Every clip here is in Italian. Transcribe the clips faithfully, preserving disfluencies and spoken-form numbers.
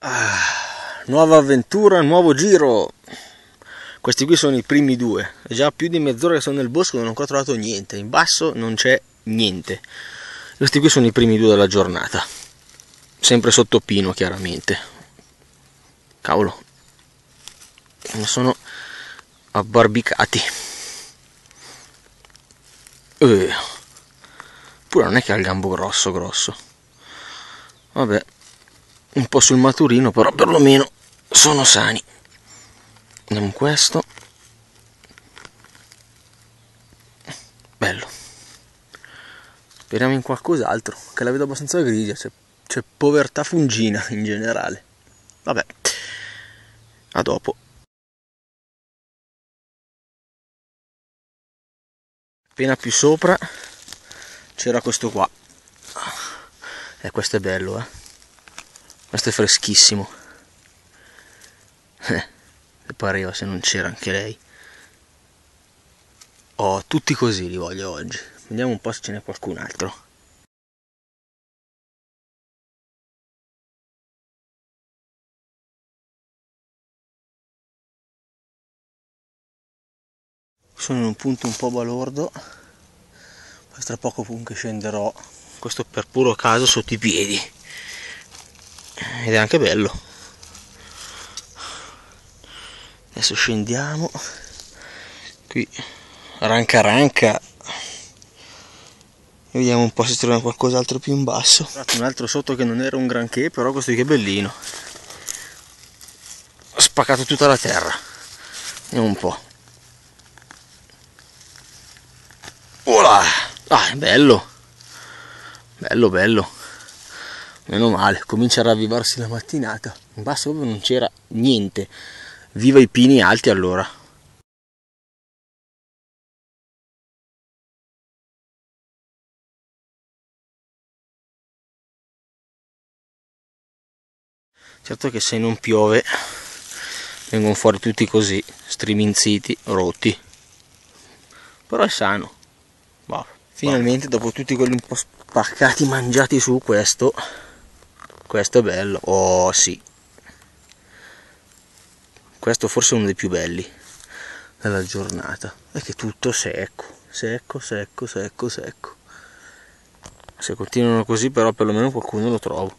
Ah, nuova avventura, nuovo giro. Questi qui sono i primi due. È già più di mezz'ora che sono nel bosco e non ho ancora trovato niente. In basso non c'è niente. Questi qui sono i primi due della giornata. Sempre sotto pino, chiaramente. Cavolo, mi sono abbarbicati. Eh. Pure non è che ha il gambo grosso grosso. Vabbè, un po' sul maturino, però perlomeno sono sani. Andiamo in questo. Bello. Speriamo in qualcos'altro, che la vedo abbastanza grigia, c'è, c'è povertà fungina in generale. Vabbè, a dopo. Appena più sopra c'era questo qua. E questo è bello, eh. Questo è freschissimo. Eh, pareva se non c'era anche lei. Oh, tutti così li voglio oggi. Vediamo un po' se ce n'è qualcun altro. Sono in un punto un po' balordo. Poi tra poco comunque scenderò. Questo per puro caso sotto i piedi. Ed è anche bello. Adesso scendiamo. Qui ranca ranca. Vediamo un po' se troviamo qualcos'altro più in basso. Un altro sotto che non era un granché, però questo qui è bellino. Ho spaccato tutta la terra. Vediamo un po'. Voilà! Ah, è bello. Bello, bello. Meno male, comincia a ravvivarsi la mattinata. In basso proprio non c'era niente. Viva i pini alti allora. Certo che se non piove vengono fuori tutti così, striminziti, rotti. Però è sano. Wow. Finalmente dopo tutti quelli un po' spaccati, mangiati su, questo questo è bello. Oh sì, questo forse è uno dei più belli della giornata. È che tutto secco, secco, secco, secco, secco. Se continuano così però perlomeno qualcuno lo trovo.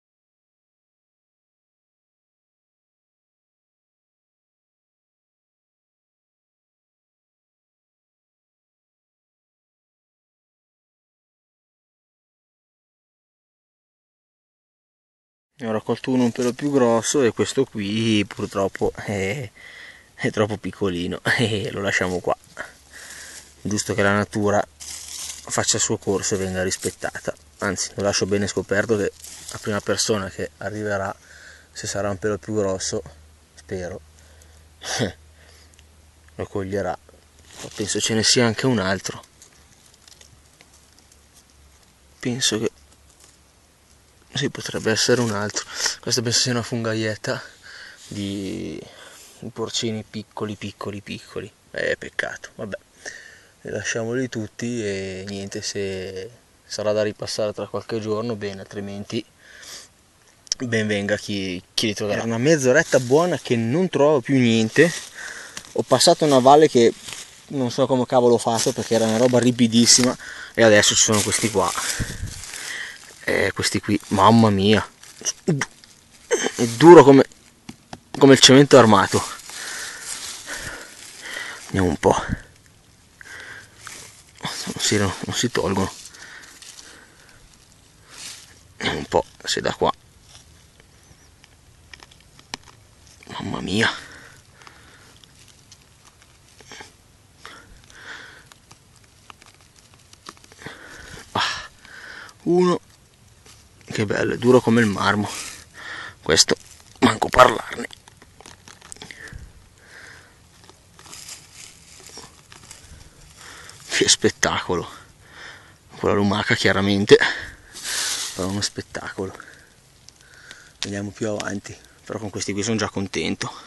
Ne ho raccolto uno un pelo più grosso e questo qui purtroppo è, è troppo piccolino e lo lasciamo qua. Giusto che la natura faccia il suo corso e venga rispettata. Anzi, lo lascio bene scoperto che la prima persona che arriverà, se sarà un pelo più grosso, spero, lo coglierà. Ma penso ce ne sia anche un altro. Penso che sì, potrebbe essere un altro. Questa penso sia una fungaietta di porcini piccoli, piccoli, piccoli. Eh, peccato, vabbè. Li lasciamoli tutti e niente, se sarà da ripassare tra qualche giorno, bene, altrimenti ben venga chi, chi li troverà. Era una mezz'oretta buona che non trovavo più niente. Ho passato una valle che non so come cavolo ho fatto perché era una roba ripidissima e adesso ci sono questi qua. E questi qui, mamma mia, è duro come, come il cemento armato. Vediamo un po'. Non si, non si tolgono. Vediamo un po' se da qua. Mamma mia. Ah, uno. Che bello, è duro come il marmo. Questo, manco parlarne. Che spettacolo. Quella lumaca chiaramente, però uno spettacolo. Vediamo più avanti, però con questi qui sono già contento.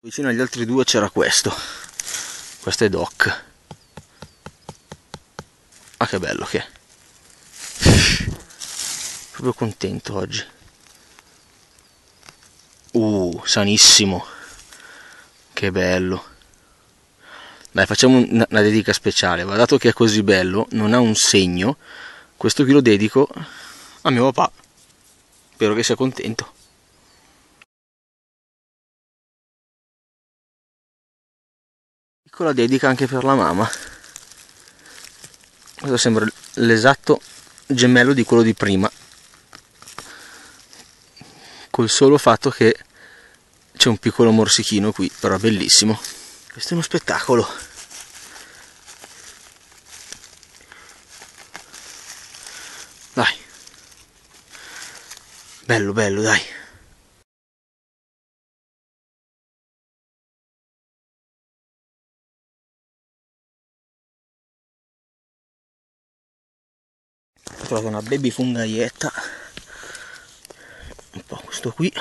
Vicino agli altri due c'era questo. Questo è Doc. Ah, che bello che è. Proprio contento oggi. Uh, sanissimo. Che bello. Dai, facciamo una, una dedica speciale. Ma dato che è così bello, non ha un segno, questo qui lo dedico a mio papà. Spero che sia contento. Piccola dedica anche per la mamma. Questo sembra l'esatto gemello di quello di prima, col solo fatto che c'è un piccolo morsichino qui, però bellissimo. Questo è uno spettacolo. Dai, bello bello, dai. Ho trovato una baby fungaietta, un po' questo qui,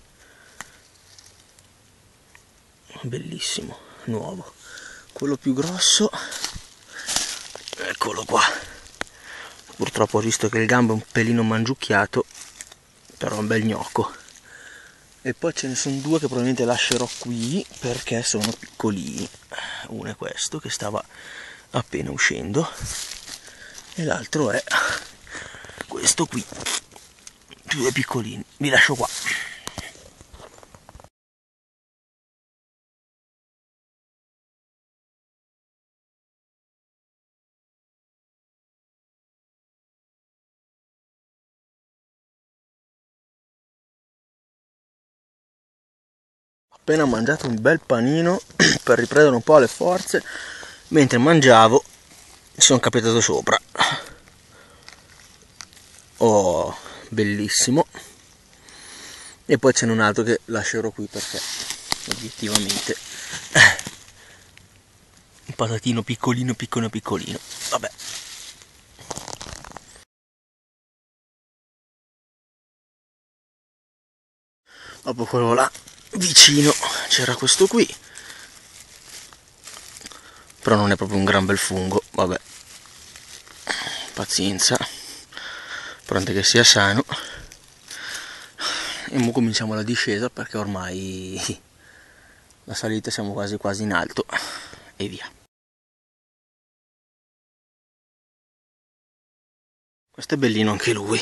bellissimo, nuovo. Quello più grosso, eccolo qua. Purtroppo ho visto che il gambo è un pelino mangiucchiato, però è un bel gnocco. E poi ce ne sono due che probabilmente lascerò qui perché sono piccolini. Uno è questo che stava appena uscendo e l'altro è questo qui, due piccolini. Vi lascio qua. Appena mangiato un bel panino per riprendere un po' le forze, mentre mangiavo mi sono capitato sopra. Oh, bellissimo. E poi c'è un altro che lascerò qui perché obiettivamente un patatino piccolino piccolino piccolino. Vabbè. Dopo quello là vicino c'era questo qui, però non è proprio un gran bel fungo. Vabbè, pazienza, pronto che sia sano. E ora cominciamo la discesa perché ormai la salita siamo quasi quasi in alto e via. Questo è bellino anche lui,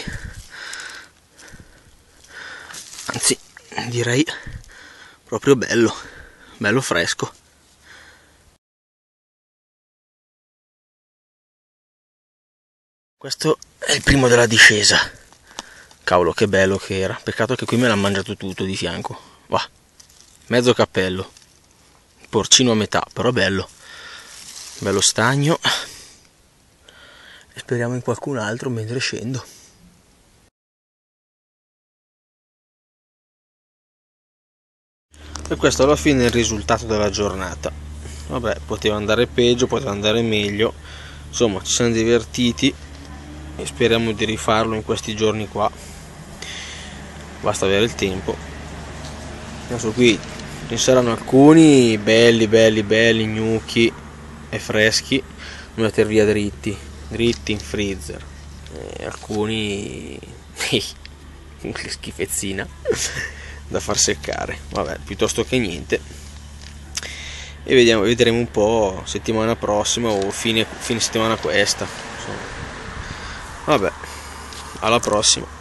anzi direi proprio bello, bello fresco. Questo è il primo della discesa. Cavolo, che bello che era. Peccato che qui me l'ha mangiato tutto di fianco. Va, mezzo cappello, porcino a metà, però bello, bello stagno. E speriamo in qualcun altro mentre scendo. E questo alla fine è il risultato della giornata. Vabbè, poteva andare peggio, poteva andare meglio, insomma ci siamo divertiti e speriamo di rifarlo in questi giorni qua, basta avere il tempo. Adesso qui ci saranno alcuni belli belli belli gnocchi e freschi da mettere via dritti dritti in freezer, e alcuni schifezzina da far seccare, vabbè, piuttosto che niente. E vediamo, vedremo un po' settimana prossima o fine, fine settimana questa, insomma. Vabbè, alla prossima.